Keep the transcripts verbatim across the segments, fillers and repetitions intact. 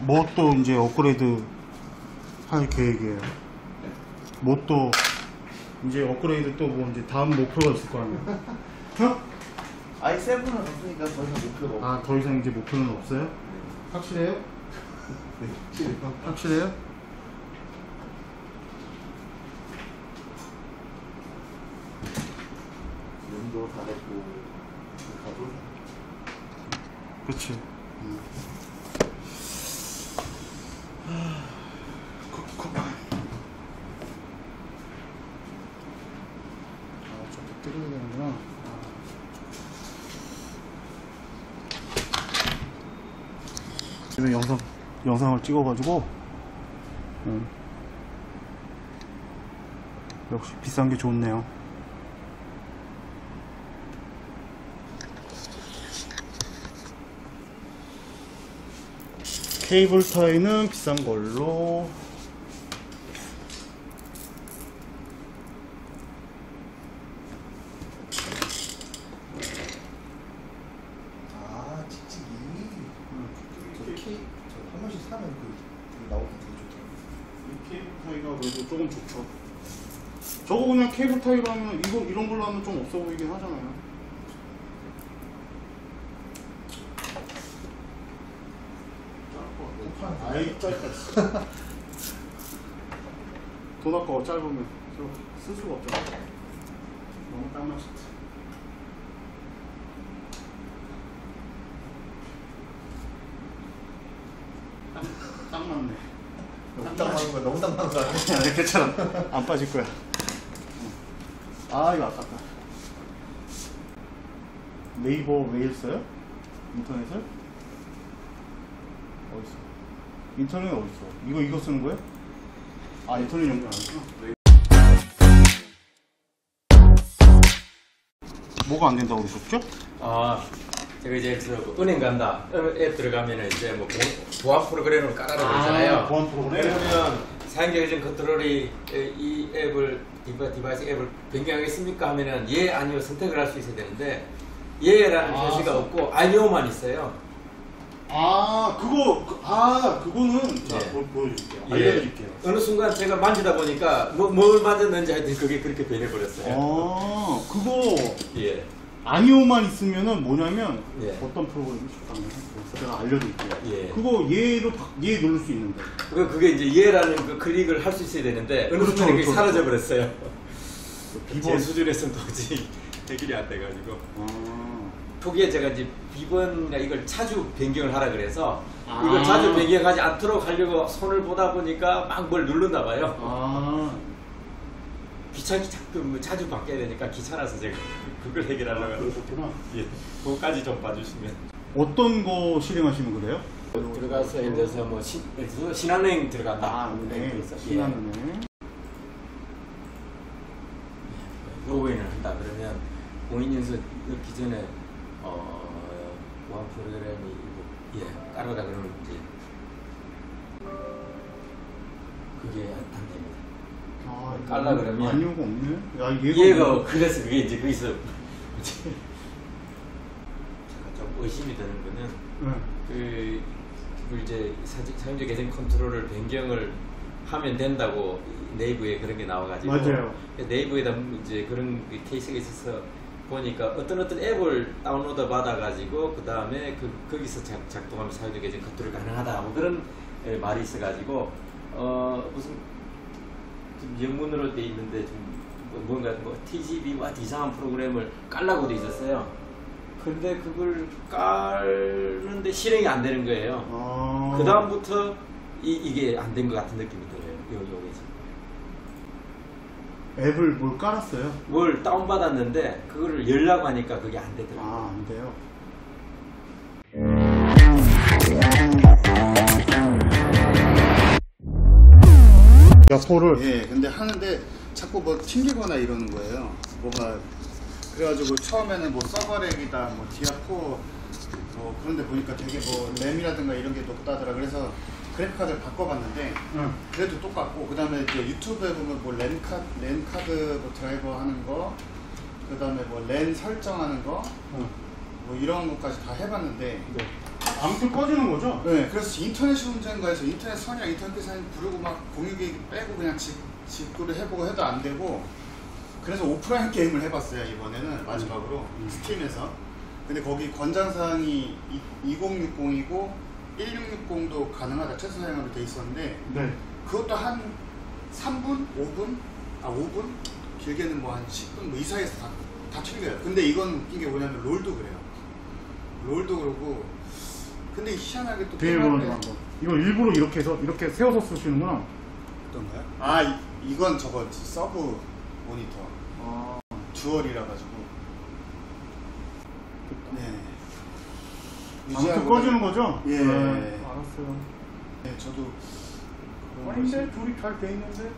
뭐 또 이제 업그레이드 할 계획이에요? 뭐 또 이제 업그레이드 또 뭐 이제 다음 목표가 있을 거 아니에요? 어? 아이 세븐은 없으니까 더 이상 목표가 없어요. 아, 더 이상 이제 목표는 없어요? 네. 확실해요? 네, 확실해요. 확실해요? 룸도 다 됐고 가도 그치. 음. 쿡쿡. 아, 좀 더 뜯어야 되는구나. 지금 영상, 영상을 찍어가지고, 음. 역시 비싼 게 좋네요. 케이블 타이는 비싼 걸로. 아 찍찍이 음. 저 케이 저 한 번씩 사면 그 나오기 되게 좋더라고요. 이 케이블 타이가 그래도 조금 좋죠. 저거 그냥 케이블 타이로 하면 이거 이런 걸로 하면 좀 없어 보이긴 하잖아요. 아이 짧다. 돈 아까워. 짧으면 쓸 수가 없잖아. 너무 딱 맞췄다. 딱, 딱 맞네. 너무 딱 맞는 거 너무 딱 맞는 거 아니야? 아니, 괜찮아. 안 빠질 거야. 아, 이거 아깝다. 네이버 메일 써요? 인터넷을? 어딨어? 인터넷 어딨어? 이거 이거 쓰는 거예요? 아, 인터넷 연결 안 했구나. 뭐가 안 된다고 그러셨죠? 아, 제가 이제 그 은행 간다 앱 들어가면은 이제 뭐 보안 프로그램을 깔아라 그러잖아요. 아, 보안 프로그램? 그러면 사용자 컨트롤이 이 앱을 디바이스 앱을 변경하겠습니까 하면은 예 아니요 선택을 할 수 있어야 되는데 예라는 아, 표시가 서... 없고 아니오만 있어요. 아, 그거 그, 아 그거는 자 예. 보, 보여줄게요. 예. 알려드릴게요. 어느 순간 제가 만지다 보니까 뭐, 뭘 만졌는지 하여튼 그게 그렇게 변해버렸어요. 아, 그거 예. 아니오만 있으면은 뭐냐면 예. 어떤 프로그램이 좋다면 제가 알려드릴게요. 예. 그거 예로 바, 예 누를 수 있는데. 그 그게 이제 예라는 그 클릭을 할 수 있어야 되는데 어느 그렇죠, 순간 그게 그렇죠. 사라져 버렸어요. 비번. 제 수준에서는 도저히 해결이 안 돼가지고. 아. 초기에 제가 이제 비번이나 이걸 자주 변경을 하라 그래서 아. 이걸 자주 변경하지 않도록 하려고 손을 보다 보니까 막 뭘 누른나 봐요. 아. 귀찮기 자꾸 뭐 자주 바뀌어야 되니까 귀찮아서 제가 그걸 해결하려고 하는. 그러셨구나. 예. 그거까지 좀 봐주시면. 어떤 거 실행하시면 그래요? 들어가서 예를 들어서 뭐 신, 예를 들어서 신한은행 들어간다. 아, 네. 그래서 신한은행. 로그인을 한다 그러면 공인인증서 넣기 전에 어 보안 프로그램이 예 깔아라 그러면 이제 그게 안 됩니다. 아, 깔라 그러면 아니오가 없네. 야, 얘가, 얘가 뭐... 그래서 그게 이제 거기서 제가 좀 의심이 드는 거는 네. 그, 그 이제 사용자 계정 컨트롤을 변경을 하면 된다고 네이버에 그런 게 나와가지고 맞아요. 네이버에다 이제 그런 케이스가 있어서 보니까 어떤 어떤 앱을 다운로드 받아가지고 그 다음에 그 거기서 작, 작동하면 사용자 계정 컨트롤 가능하다 뭐 그런 에, 말이 있어가지고 어 무슨 좀 영문으로 돼 있는데 좀 뭔가 뭐 티지비와 이상한 프로그램을 깔라고 돼 있었어요. 근데 그걸 깔는데 실행이 안 되는 거예요. 아... 그 다음부터 이, 이게 안 된 것 같은 느낌이 들어요. 요, 요게 지금. 앱을 뭘 깔았어요? 뭘 다운받았는데 그거를 열라고 하니까 그게 안 되더라고요. 아, 안 돼요. 소를 예, 근데 하는데 자꾸 뭐 튕기거나 이러는 거예요. 뭐가 그래가지고 처음에는 뭐 서버렉이다, 뭐 디아포 뭐 그런데 보니까 되게 뭐 램이라든가 이런 게 높다더라. 그래서 그래픽 카드를 바꿔봤는데 응. 그래도 똑같고 그 다음에 이제 유튜브에 보면 뭐 랜 카드, 랜 카드 뭐 드라이버 하는 거, 그 다음에 뭐 랜 설정하는 거, 응. 뭐 이런 것까지 다 해봤는데 네. 아무튼 꺼지는 거죠? 네, 그래서 인터넷이 문제인가 해서 인터넷 선이랑 인터넷 계산 부르고 막 공유기 빼고 그냥 집, 집구를 해보고 해도 안 되고 그래서 오프라인 게임을 해봤어요 이번에는 마지막으로 음. 스팀에서. 근데 거기 권장사항이 이천육십이고 천육백육십도 가능하다 최소 사양으로 돼 있었는데 네. 그것도 한 삼 분? 오 분? 아 오 분? 길게는 뭐 한 십 분 뭐 이 사이에서 다, 다 튕겨요. 근데 이건 웃긴 게 뭐냐면 롤도 그래요. 롤도 그러고 근데 희한하게 또 비밀번호 한 번. 이거 일부러 이렇게 해서 이렇게 세워서 쓰시는구나. 어떤가요? 아 이, 이건 저거 서브 모니터 아. 듀얼이라 가지고 네 아무튼 꺼지는 거죠? 예. 네. 알았어요. 네 저도 아닌데 조립 잘 돼 있는데.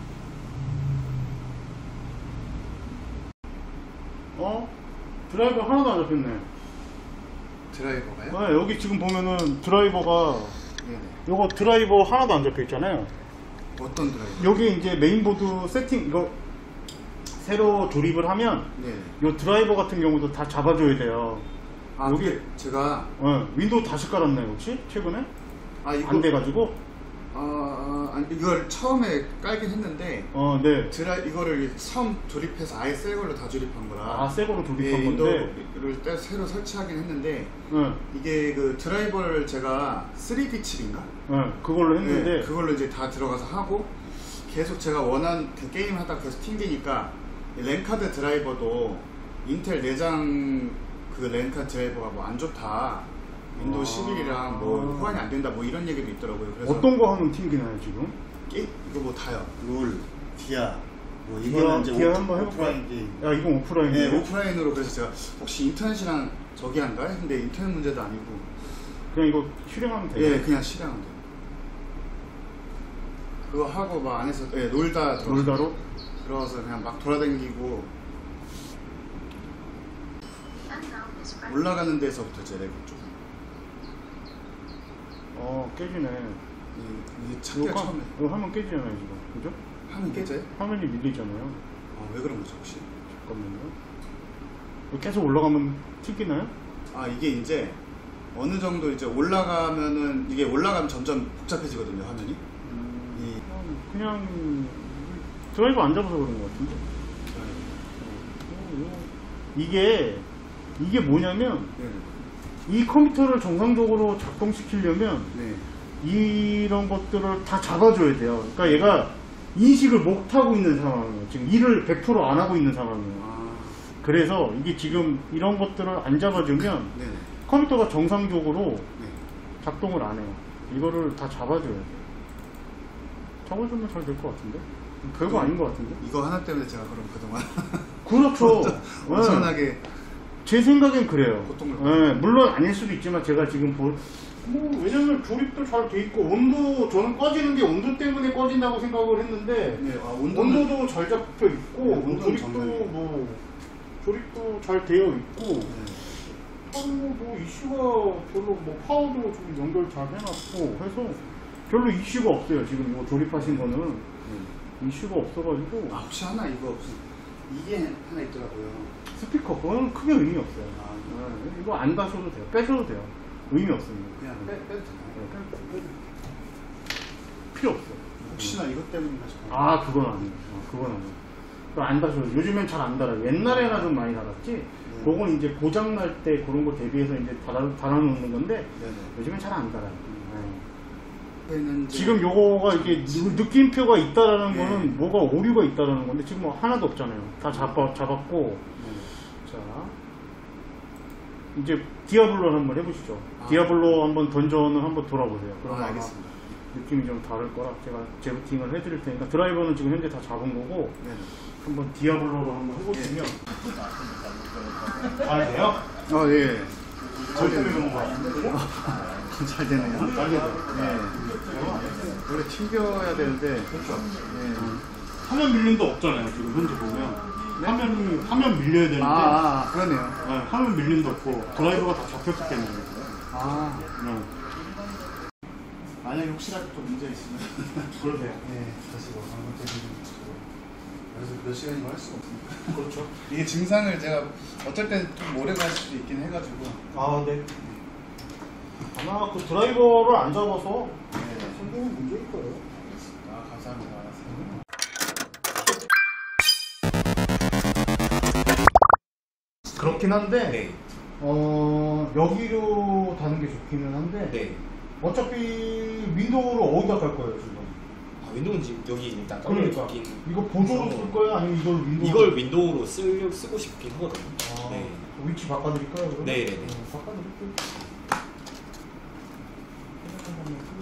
어? 드라이버 하나도 안 잡혔네. 드라이버가요? 네, 여기 지금 보면은 드라이버가 네네. 요거 드라이버 하나도 안 잡혀 있잖아요. 어떤 드라이버? 여기 이제 메인보드 세팅 이거 새로 조립을 하면 네. 요 드라이버 같은 경우도 다 잡아줘야 돼요. 아 여기- 여기 제가 어, 윈도우 다시 깔았나요 혹시 최근에? 아 이거 안 돼가지고 아, 아 아니, 이걸 처음에 깔긴 했는데 어, 네. 드라 이거를 처음 조립해서 아예 새 걸로 다 조립한 거라. 아, 새 거로 조립한 예, 건데. 윈도우를 때 새로 설치하긴 했는데 네, 이게 그 드라이버를 제가 쓰리 디 칩인가? 네, 그걸로 했는데 네, 그걸로 이제 다 들어가서 하고 계속 제가 원한 그 게임 하다 계속 튕기니까 이 랜카드 드라이버도 인텔 내장 그 랜카드 드라이버가 뭐 안 좋다. 윈도우 아. 십일이랑 뭐 호환이 안 된다 뭐 이런 얘기도 있더라고요. 그래서 어떤 거 하면 튕기나요 지금? 게, 이거 뭐 다요. 롤, 디아, 뭐 디아, 이거는 이제 디아 오프, 한번 해볼까요? 오프라인 게임. 야 이건 오프라인이에요? 네, 오프라인으로 그래서 제가 혹시 인터넷이랑 저기 한가 했는데 인터넷 문제도 아니고 그냥 이거 실행하면 돼요? 예, 그냥 실행하면 돼요. 그거 하고 막 안에서 예, 놀다 들어가서 놀다로? 들어가서 그냥 막 돌아다니고 올라가는 데서부터 제 레벨 쪽. 어 깨지네. 이, 이 찾기가 이거, 하, 처음에 이거 하면 깨지잖아요 지금 그죠? 하면 깨져요? 화면이 밀리잖아요. 아, 왜 그런 거죠 혹시? 잠깐만요. 이거 계속 올라가면 튕기나요? 아 이게 이제 어느 정도 이제 올라가면은 이게 올라가면 점점 복잡해지거든요 화면이. 이 그냥, 그냥 드라이버 안 잡아서 그런 것 같은데. 어, 이게 이게 뭐냐면 네. 이 컴퓨터를 정상적으로 작동시키려면 네. 이런 것들을 다 잡아줘야 돼요. 그러니까 얘가 인식을 못하고 있는 상황이에요. 지금 일을 백 퍼센트 안 하고 있는 상황이에요. 아, 그래서 이게 지금 이런 것들을 안 잡아주면 네네. 컴퓨터가 정상적으로 네. 작동을 안 해요. 이거를 다 잡아줘야 돼요. 잡아주면 잘 될 것 같은데? 별거 아닌 것 같은데? 이거 하나 때문에 제가 그럼 그동안 그렇죠. 네. 엄청나게 제 생각엔 그래요. 고통을 네, 물론 아닐 수도 있지만 제가 지금 볼, 뭐 왜냐면 조립도 잘 돼 있고 온도 저는 꺼지는 게 온도 때문에 꺼진다고 생각을 했는데 네, 아, 온도는 온도도 잘 잡혀 있고 네, 온도는 조립도 정상이에요. 뭐 조립도 잘 되어 있고 네. 하루 뭐 이슈가 별로 뭐 파워도 좀 연결 잘 해놨고 해서 별로 이슈가 없어요. 지금 이거 조립하신 거는 네. 이슈가 없어가지고 아 혹시 하나 이거 무슨 이게 하나 있더라고요. 스피커 그거는 크게 의미 없어요. 아, 네, 이거 안 가셔도 돼요. 빼셔도 돼요. 의미 없습니다. 그냥 빼, 빼도 되나요? 네, 빼- 빼- 필요 없어요. 혹시나 이것 때문인가 싶어요. 아 그건 아니에요. 어, 그건 아니에요. 그거 안 다셔요. 요즘엔 잘 안 달아요. 옛날에나 좀 많이 달았지. 그건 이제 고장 날 때 그런 거 대비해서 이제 달아 달아놓는 건데 네네. 요즘엔 잘 안 달아요. 네. 얘는 이제 지금 요거가 이게 느- 느낌표가 있다라는 네. 거는 뭐가 오류가 있다라는 건데 지금 뭐 하나도 없잖아요. 다 잡아 잡았고. 네. 자 이제 디아블로 한번 해보시죠. 아. 디아블로 한번 던전을 한번 돌아보세요. 그럼 아, 아마 알겠습니다. 느낌이 좀 다를 거라 제가 재부팅을 해드릴 테니까 드라이버는 지금 현재 다 잡은 거고 네네. 한번 디아블로로 한번 해보시면 잘 돼요? 어 예. 잘 되는 거 같은데? 잘 되네요. 잘 돼요. 네. 원래 튕겨야 되는데. 그렇죠. 네. 화면 밀림도 없잖아요. 지금 현재 보면 화면이 화면 밀려야 되는데 아, 아, 아 그러네요. 네, 화면 밀림도 없고 드라이버가 다 잡혔기 때문에. 아 네. 만약에 혹시라도 또 문제 있으면 그러세요. 네 다시 뭐 한번 되는 그래서 몇 시간이고 할 수가 없으니까. 그렇죠. 이게 증상을 제가 어떨 땐 좀 오래 갈 수도 있긴 해가지고. 아 네. 아마 그 드라이버를 안 잡아서 네. 생기는 문제일 거예요. 아, 감사합니다. 그렇긴 한데 네. 어 여기로 다는 게 좋기는 한데 네. 어차피 윈도우를 어디다 깔 거예요 지금? 아, 윈도우는 지금 여기 일단 그러니까 깔려있긴. 이거 보조로 쓸 거예요? 아니면 이걸 윈도우? 이걸 윈도우로 쓰려, 쓰고 싶긴 하거든요. 아, 네. 위치 바꿔드릴까요? 그럼? 네네네. 어, 바꿔드릴게요.